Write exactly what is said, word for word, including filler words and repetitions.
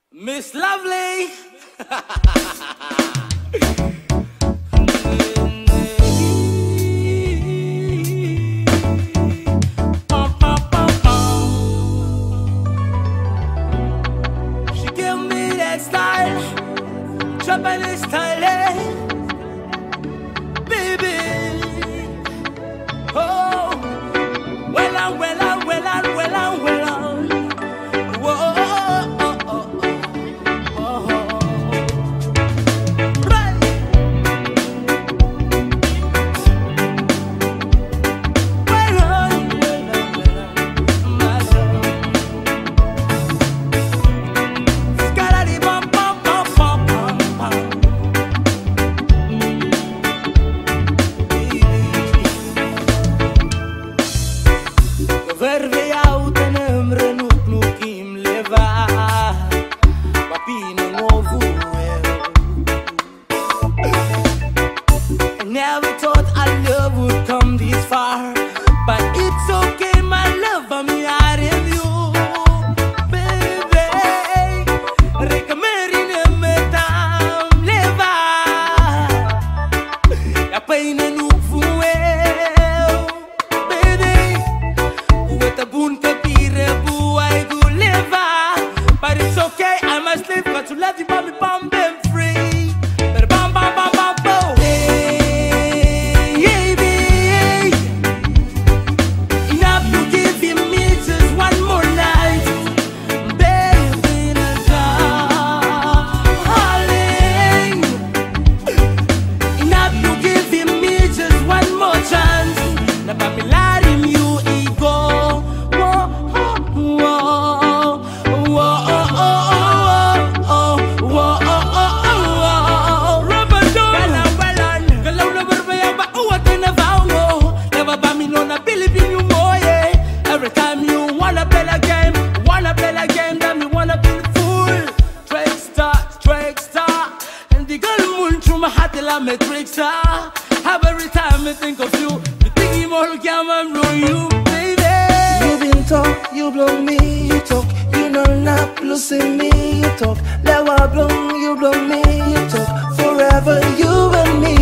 Miss Lovely. She gave me that style, Japanese style, eh? Baby. Oh, well and well and well and well and well and. Whoa. Verve autenem renuk nukim leva Papine novu I never thought our love would come this far, but it's okay, my love, I'm out of you, baby. Rekamerine metam leva Ya paine nuvu but it's okay, I must live, but to let you bomb me, bomb them free. But bam, bam, bam, bam, boom. Hey, hey, baby. Enough to give him me just one more night, baby, darling. Enough to give him me just one more chance. Now, baby, let him you ego. Whoa, whoa, whoa. Every time you wanna play the game, wanna play the game, then me wanna be the fool. Trickster, trickster, and the girl moon through my heart till I'm a trickster. Have every time I think of you, you think you more can and blow you, baby. You been talk, you blow me, you talk, you know not losing me, you talk. Lewa blow, you blow me, you talk. Forever you and me.